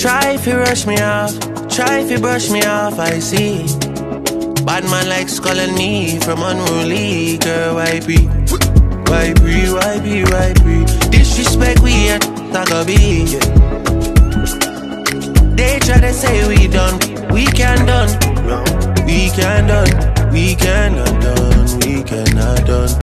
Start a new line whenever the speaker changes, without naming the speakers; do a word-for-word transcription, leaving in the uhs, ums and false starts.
Try if you rush me off, try if you brush me off, I see. Bad man likes calling me from unruly. Girl, why be? Why be, why be, why be? Disrespect we at Tagabi, yeah. They try to say we done, we can done. We can done, we cannot done, we cannot done.